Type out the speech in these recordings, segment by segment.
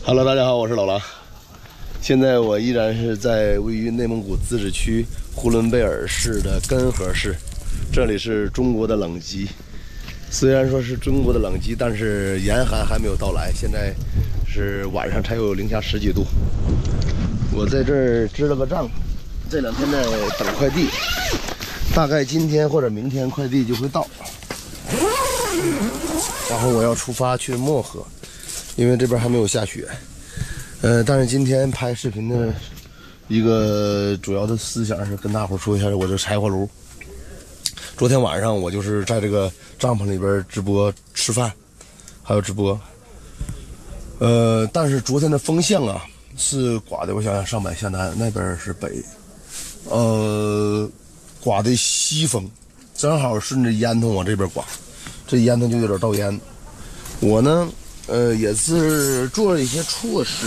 Hello， 大家好，我是老狼。现在我依然是在位于内蒙古自治区呼伦贝尔市的根河市，这里是中国的冷极。虽然说是中国的冷极，但是严寒还没有到来。现在是晚上才有零下10几度。我在这儿支了个帐篷，这2天在等快递，大概今天或者明天快递就会到。然后我要出发去漠河。因为这边还没有下雪，但是今天拍视频的一个主要的思想是跟大伙说一下我这柴火炉。昨天晚上我就是在这个帐篷里边直播吃饭，还有直播。但是昨天的风向啊是刮的，我想想上北下南，那边是北，刮的西风，正好顺着烟囱往这边刮，这烟囱就有点倒烟。我呢。也是做了一些措施，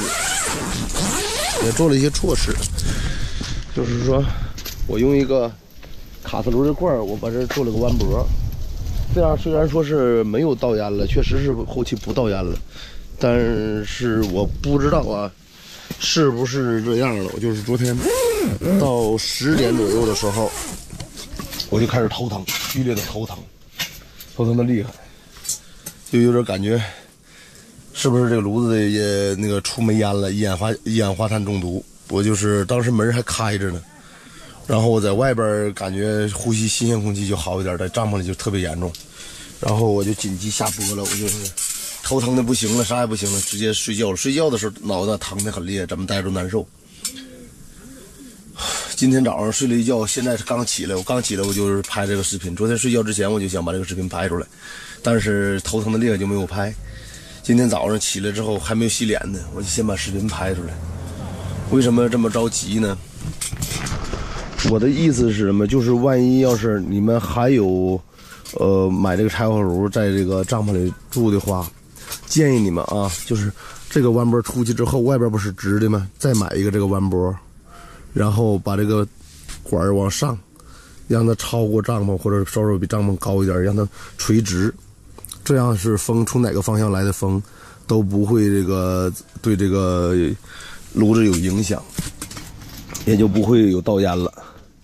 就是说，我用一个卡特炉的罐儿，我把这做了个弯脖，这样虽然说是没有倒烟了，确实是后期不倒烟了，但是我不知道啊，是不是这样了？我就是昨天到10点左右的时候，我就开始头疼，剧烈的头疼的厉害，就有点感觉。是不是这个炉子也那个出煤烟了，一氧化碳中毒？我就是当时门还开着呢，然后我在外边感觉呼吸新鲜空气就好一点，在帐篷里就特别严重，然后我就紧急下播了，我就是头疼的不行了，啥也不行了，直接睡觉了。睡觉的时候脑袋疼得很厉害，怎么待着都难受。今天早上睡了一觉，现在是刚起来，我就是拍这个视频。昨天睡觉之前我就想把这个视频拍出来，但是头疼的厉害就没有拍。今天早上起来之后还没有洗脸呢，我就先把视频拍出来。为什么这么着急呢？我的意思是什么？就是万一要是你们还有买这个柴火炉在这个帐篷里住的话，建议你们啊，就是这个弯脖出去之后，外边不是直的吗？再买一个这个弯脖，然后把这个管往上，让它超过帐篷，或者稍稍比帐篷高一点，让它垂直。这样是风从哪个方向来的风都不会对这个炉子有影响，也就不会有倒烟了。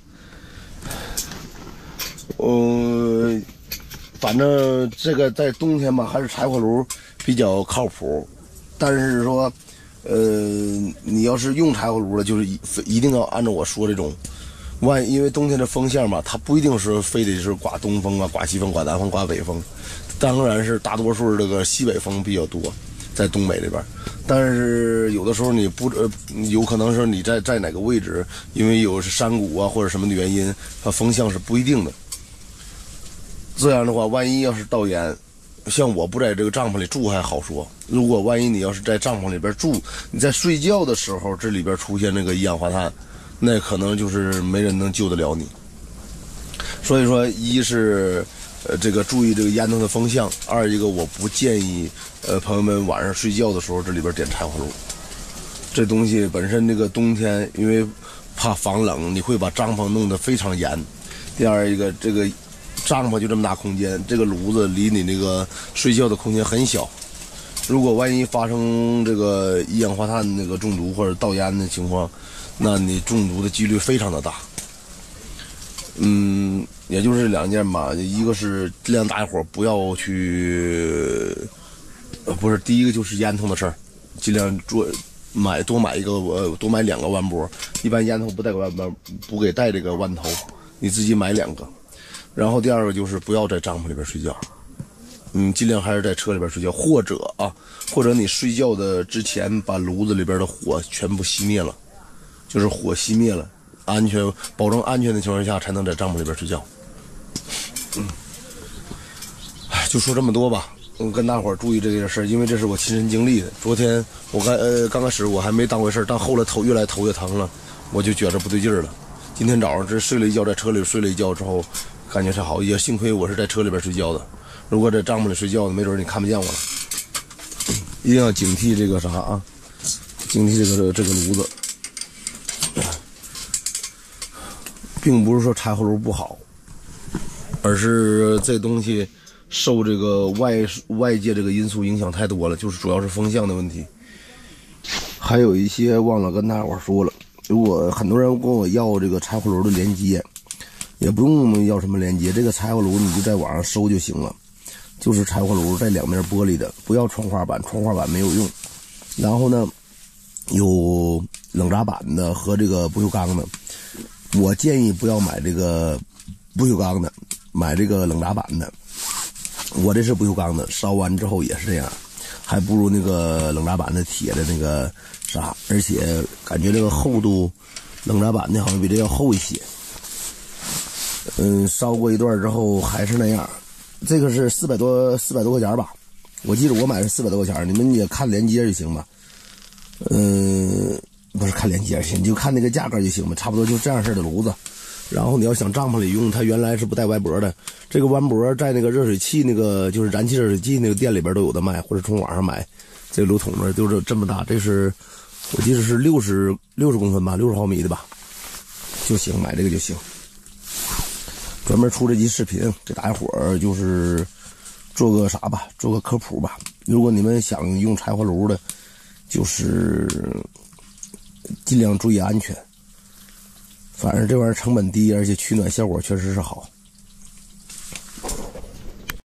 反正这个在冬天吧，还是柴火炉比较靠谱。但是说，你要是用柴火炉了，就是一定要按照我说这种。因为冬天的风向嘛，它不一定是非得是刮东风啊、刮西风、刮南风、刮北风。当然是大多数这个西北风比较多，在东北这边，但是有的时候你有可能是你在哪个位置，因为有山谷啊或者什么的原因，它风向是不一定的。这样的话，万一要是倒烟，像我不在这个帐篷里住还好说，如果万一你要是在帐篷里边住，你在睡觉的时候这里边出现那个一氧化碳，那可能就是没人能救得了你。所以说，一是这个注意这个烟囱的风向，二一个我不建议朋友们晚上睡觉的时候这里边点柴火炉。这东西本身这个冬天因为怕防冷，你会把帐篷弄得非常严。第二一个，这个帐篷就这么大空间，这个炉子离你那个睡觉的空间很小，如果万一发生这个一氧化碳那个中毒或者倒烟的情况，那你中毒的几率非常的大。也就是2件吧，一个是尽量大伙不要去，不是，第一个就是烟囱的事儿，尽量多买2个弯脖，一般烟囱不带个弯脖，不给带这个弯头，你自己买2个。然后第二个就是不要在帐篷里边睡觉，尽量还是在车里边睡觉，或者你睡觉的之前把炉子里边的火全部熄灭了，就是火熄灭了。保证安全的情况下才能在帐篷里边睡觉。就说这么多吧，跟大伙儿注意这件事，因为这是我亲身经历的。昨天我刚开始我还没当回事，但后来越来头越疼了，我就觉着不对劲儿了。今天早上这睡了一觉，在车里睡了一觉之后，感觉才好，也幸亏我是在车里边睡觉的，如果在帐篷里睡觉的，没准你看不见我了。一定要警惕这个啥啊，警惕这个炉子。并不是说柴火炉不好，而是这东西受这个外界这个因素影响太多了，就是主要是风向的问题。 还有一些忘了跟大伙说了，如果很多人跟我要这个柴火炉的连接，也不用要什么连接，这个柴火炉你就在网上搜就行了，就是柴火炉带两面玻璃的，不要窗花板，窗花板没有用。然后呢，有冷轧板的和这个不锈钢的，我建议不要买这个不锈钢的，买这个冷轧板的。我这是不锈钢的，烧完之后也是这样，还不如那个冷轧板的铁的那个啥，而且感觉这个厚度，冷轧板的好像比这要厚一些。烧过一段之后还是那样。这个是400多块钱吧，我记得我买是400多块钱，你们也看连接就行吧。不是看连接行，你就看那个价格就行吧，差不多就这样式的炉子。然后你要想帐篷里用，它原来是不带歪脖的，这个弯脖在那个热水器那个就是燃气热水器那个店里边都有的卖，或者从网上买。这个炉筒呢就是这么大，这是我记得是60公分吧，60毫米的吧，就行，买这个就行。专门出这期视频给大家伙儿就是做个啥吧，做个科普吧。如果你们想用柴火炉的，就是尽量注意安全。反正这玩意儿成本低，而且取暖效果确实是好。